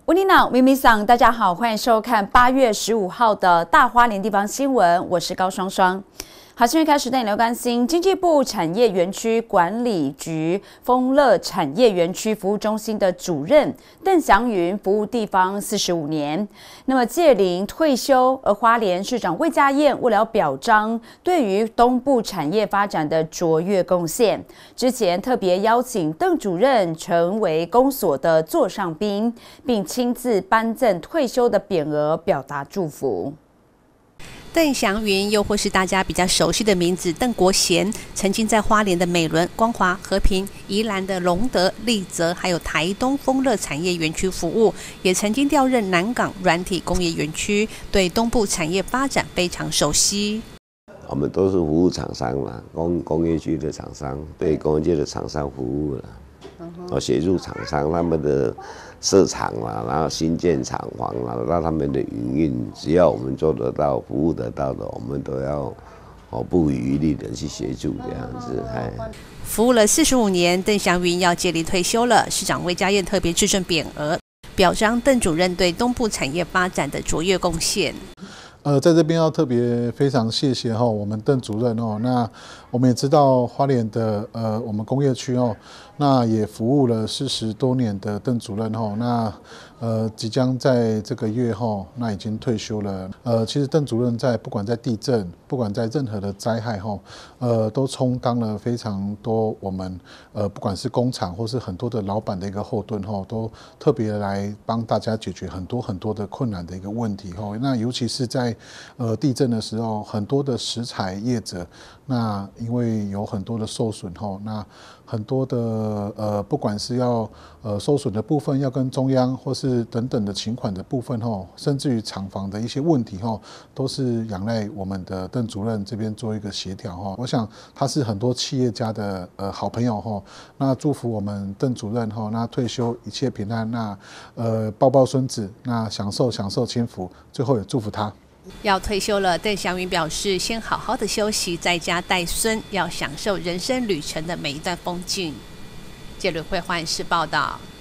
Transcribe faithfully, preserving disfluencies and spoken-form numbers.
温妮娜、咪咪桑，大家好，欢迎收看八月十五号的大花莲地方新闻，我是高双双。好，新闻开始带你来关心经济部产业园区管理局丰乐产业园区服务中心的主任邓祥云服务地方四十五年，那么届龄退休，而花莲市长魏家燕为了表彰对于东部产业发展的卓越贡献，之前特别邀请邓主任成为公所的座上宾，并亲自颁赠退休的匾额，表达祝福。 邓祥云，又或是大家比较熟悉的名字邓国贤，曾经在花莲的美仑、光华、和平、宜兰的隆德、丽泽，还有台东丰乐产业园区服务，也曾经调任南港软体工业园区，对东部产业发展非常熟悉。 我们都是服务厂商嘛，工工业区的厂商，对工业界的厂商服务了。我协助厂商他们的设厂啦，然后新建厂房啦，让他们的营运，只要我们做得到、服务得到的，我们都要哦不遗余力的去协助这样子。哎， 服务了四十五年，邓祥云要届龄退休了，市长魏家燕特别致赠匾额，表彰邓主任对东部产业发展的卓越贡献。 呃，在这边要特别非常谢谢哈我们邓主任哦。那我们也知道花莲的呃我们工业区哦，那也服务了四十多年的邓主任哦，那呃即将在这个月哈，那已经退休了。呃，其实邓主任在不管在地震，不管在任何的灾害哈，呃都充当了非常多我们呃不管是工厂或是很多的老板的一个后盾哈，都特别来帮大家解决很多很多的困难的一个问题哈。那尤其是在呃地震的时候，很多的食材业者，那因为有很多的受损哈，那很多的呃不管是要呃受损的部分要跟中央或是等等的请款的部分哈，甚至于厂房的一些问题哈，都是仰赖我们的邓主任这边做一个协调哈。我想他是很多企业家的呃好朋友哈，那祝福我们邓主任哈，那退休一切平安，那呃抱抱孙子，那享受享受轻福，最后也祝福他。 要退休了，邓祥云表示，先好好的休息，在家带孙，要享受人生旅程的每一段风景。谢吕慧焕视报道。